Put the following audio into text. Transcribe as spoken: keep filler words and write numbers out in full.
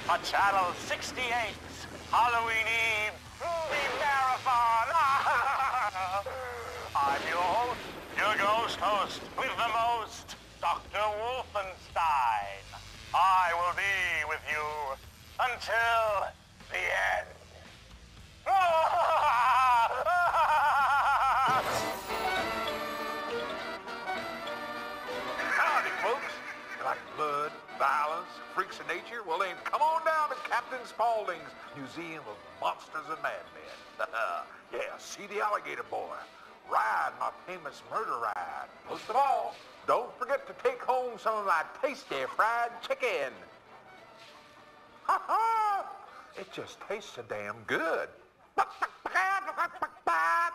for Channel sixty-eight's Halloween Eve movie marathon. I'm your host, your ghost host with the most, Doctor Wolfenstein. I will be with you until the end. Howdy, folks. You like blood, violence, freaks of nature? Well, then come on down to Captain Spaulding's Museum of Monsters and Madmen. Yeah, see the alligator boy. Ride my famous murder ride. Most of all, don't forget to take home some of my tasty fried chicken. Ha ha! It just tastes so damn good.